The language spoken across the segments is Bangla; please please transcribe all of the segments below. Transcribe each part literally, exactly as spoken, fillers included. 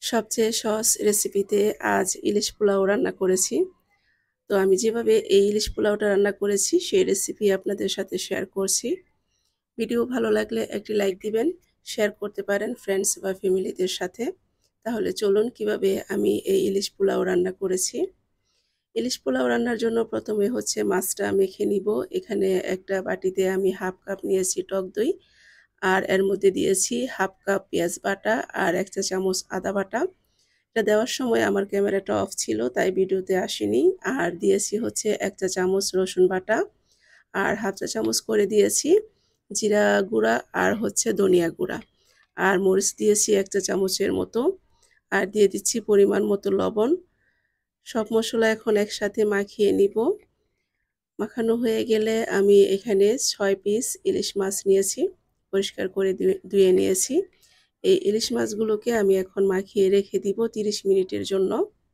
সবচেয়ে সহজ রেসিপিতে আজ ইলিশ পোলাও রান্না করেছি। তো আমি যেভাবে এই ইলিশ পোলাওটা রান্না করেছি সেই রেসিপি আপনাদের সাথে শেয়ার করছি। ভিডিও ভালো লাগলে একটি লাইক দিবেন, শেয়ার করতে পারেন ফ্রেন্ডস বা ফ্যামিলিদের সাথে। তাহলে চলুন কিভাবে আমি এই ইলিশ পোলাও রান্না করেছি। ইলিশ পোলাও রান্নার জন্য প্রথমে হচ্ছে মাছটা মেখে নিব। এখানে একটা বাটিতে আমি হাফ কাপ নিয়েছি টক দই, আর এর মধ্যে দিয়েছি হাফ কাপ পেঁয়াজ বাটা আর এক চা চামচ আদা বাটা। এটা দেওয়ার সময় আমার ক্যামেরাটা অফ ছিল, তাই ভিডিওতে আসেনি। আর দিয়েছি হচ্ছে এক চা চামচ রসুন বাটা, আর হাফ চা চামচ করে দিয়েছি জিরা গুঁড়া আর হচ্ছে ধনিয়া গুঁড়া, আর মরিচ দিয়েছি এক চা চামচের মতো, আর দিয়ে দিচ্ছি পরিমাণ মতো লবণ। সব মশলা এখন একসাথে মাখিয়ে নিব। মাখানো হয়ে গেলে আমি এখানে ছয় পিস ইলিশ মাছ নিয়েছি, পরিষ্কার করে ধুয়ে নিয়েছি। এই ইলিশ মাছগুলোকে আমি এখন মাখিয়ে রেখে দিব তিরিশ মিনিটের জন্য।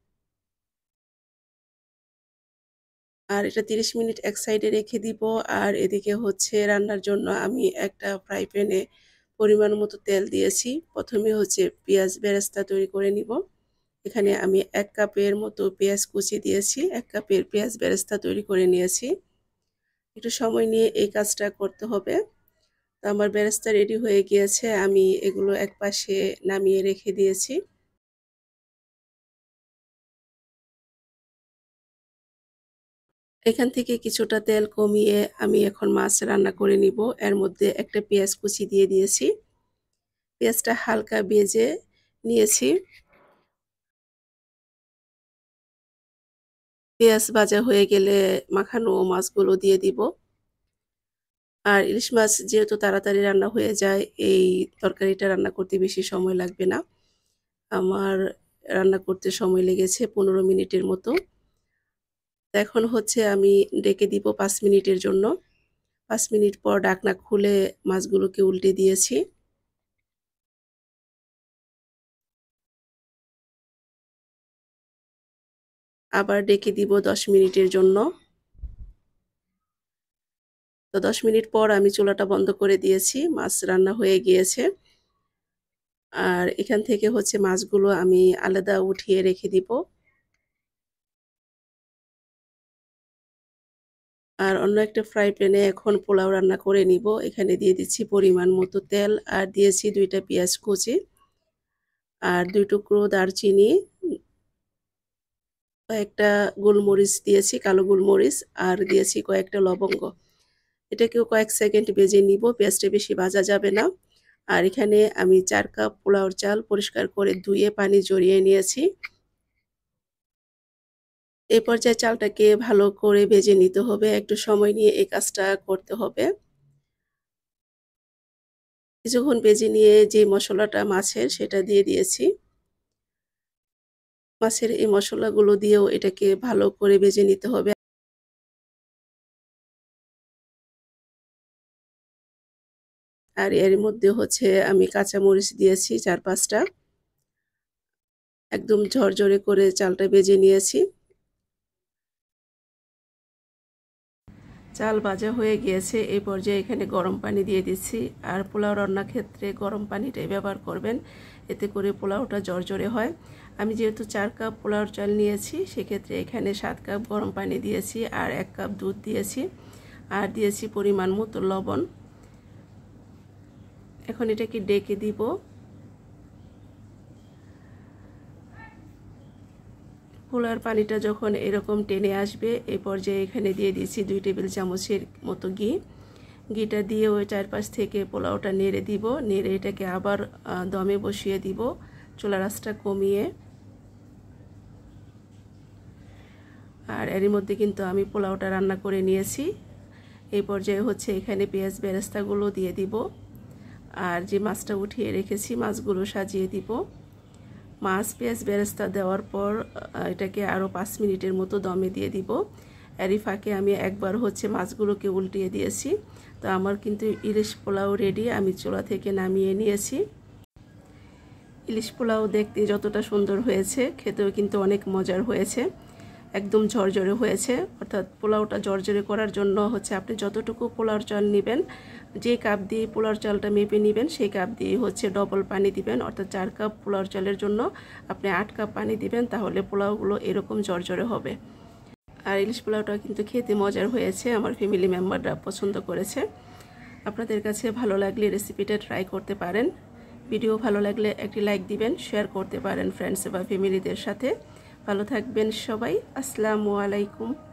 আর এটা তিরিশ মিনিট এক সাইডে রেখে দিব। আর এদিকে হচ্ছে রান্নার জন্য আমি একটা ফ্রাই প্যানে পরিমাণ মতো তেল দিয়েছি। প্রথমে হচ্ছে পেঁয়াজ বেরেস্তা তৈরি করে নিব। এখানে আমি এক কাপের মতো পেঁয়াজ কুচি দিয়েছি, এক কাপের পেঁয়াজ বেরেস্তা তৈরি করে নিয়েছি। একটু সময় নিয়ে এই কাজটা করতে হবে। তো আমার বেরেস্তা রেডি হয়ে গিয়েছে, আমি এগুলো এক পাশে নামিয়ে রেখে দিয়েছি। এখান থেকে কিছুটা তেল কমিয়ে আমি এখন মাছ রান্না করে নিব। এর মধ্যে একটা পেঁয়াজ কুচি দিয়ে দিয়েছি, পেঁয়াজটা হালকা ভেজে নিয়েছি। পেঁয়াজ ভাজা হয়ে গেলে মাখানো মাছগুলো দিয়ে দিব। আর ইলিশ মাছ যেহেতু তাড়াতাড়ি রান্না হয়ে যায়, এই তরকারিটা রান্না করতে বেশি সময় লাগবে না। আমার রান্না করতে সময় লেগেছে পনেরো মিনিটের মতো। এখন হচ্ছে আমি ডেকে দিব পাঁচ মিনিটের জন্য। পাঁচ মিনিট পর ঢাকনা খুলে মাছগুলোকে উল্টে দিয়েছি। আবার ডেকে দিব দশ মিনিটের জন্য। তো দশ মিনিট পর আমি চুলাটা বন্ধ করে দিয়েছি, মাছ রান্না হয়ে গিয়েছে। আর এখান থেকে হচ্ছে মাছগুলো আমি আলাদা উঠিয়ে রেখে দিব। আর অন্য একটা ফ্রাই প্যানে এখন পোলাও রান্না করে নিব। এখানে দিয়ে দিচ্ছি পরিমাণ মতো তেল, আর দিয়েছি দুইটা পেঁয়াজ কুচি, আর দুই টুকরো দারচিনি, কয়েকটা গোলমরিচ দিয়েছি, কালো গোলমরিচ, আর দিয়েছি কয়েকটা লবঙ্গ। এটাকেও কয়েক সেকেন্ড ভেজে নিব, পেঁয়াজটা বেশি ভাজা যাবে না। আর এখানে আমি চার কাপ পোলাওর চাল পরিষ্কার করে ধুয়ে পানি ঝরিয়ে নিয়েছি। এই পর্যায়ে চালটাকে ভালো করে ভেজে নিতে হবে, একটু সময় নিয়ে এই কাজটা করতে হবে। কিছুক্ষণ ভেজে নিয়ে যে মশলাটা মাছের সেটা দিয়ে দিয়েছি। মাছের এই মশলাগুলো দিয়েও এটাকে ভালো করে ভেজে নিতে হবে। আর এর মধ্যে হচ্ছে আমি কাঁচামরিচ দিয়েছি চার পাঁচটা। একদম ঝরঝরে করে চালটা ভেজে নিয়েছি। চাল ভাজা হয়ে গিয়েছে, এই পর্যায়ে এখানে গরম পানি দিয়ে দিচ্ছি। আর পোলাও রান্নার ক্ষেত্রে গরম পানিটাই ব্যবহার করবেন, এতে করে পোলাওটা ঝরঝরে হয়। আমি যেহেতু চার কাপ পোলাওর চাল নিয়েছি, সেক্ষেত্রে এখানে সাত কাপ গরম পানি দিয়েছি, আর এক কাপ দুধ দিয়েছি, আর দিয়েছি পরিমাণ মতো লবণ। এখন এটাকে ডেকে দিব। পোলাওর পানিটা যখন এরকম টেনে আসবে, এই পর্যায়ে এখানে দিয়ে দিয়েছি দুই টেবিল চামচের মতো ঘি। ঘিটা দিয়ে ওই চারপাশ থেকে পোলাওটা নেড়ে দিব, নেড়ে এটাকে আবার দমে বসিয়ে দিব চুলার আঁচটা কমিয়ে। আর এর মধ্যে কিন্তু আমি পোলাওটা রান্না করে নিয়েছি। এই পর্যায়ে হচ্ছে এখানে পেঁয়াজ বেরেস্তাগুলো দিয়ে দিব, আর যে মাছটা উঠিয়ে রেখেছি মাছগুলো সাজিয়ে দিব। মাছ পেঁয়াজ বেরেস্তা দেওয়ার পর এটাকে আরও পাঁচ মিনিটের মতো দমে দিয়ে দিব। এরই ফাঁকে আমি একবার হচ্ছে মাছগুলোকে উল্টিয়ে দিয়েছি। তো আমার কিন্তু ইলিশ পোলাও রেডি, আমি চুলা থেকে নামিয়ে নিয়েছি। ইলিশ পোলাও দেখতে যতটা সুন্দর হয়েছে, খেতেও কিন্তু অনেক মজার হয়েছে। একদম ঝরঝরে হয়েছে। অর্থাৎ পোলাওটা ঝরঝরে করার জন্য হচ্ছে আপনি যতটুকু পোলাওর চাল নেবেন, যে কাপ দিয়ে পোলাওর চালটা মেপে নেবেন সেই কাপ দিয়ে হচ্ছে ডবল পানি দিবেন। অর্থাৎ চার কাপ পোলাওর চালের জন্য আপনি আট কাপ পানি দিবেন, তাহলে পোলাওগুলো এরকম ঝরঝরে হবে। আর ইলিশ পোলাওটা কিন্তু খেতে মজার হয়েছে, আমার ফ্যামিলি মেম্বাররা পছন্দ করেছে। আপনাদের কাছে ভালো লাগলে রেসিপিটা ট্রাই করতে পারেন। ভিডিও ভালো লাগলে একটি লাইক দিবেন, শেয়ার করতে পারেন ফ্রেন্ডস বা ফ্যামিলিদের সাথে। ভালো থাকবেন সবাই। আসসালামু আলাইকুম।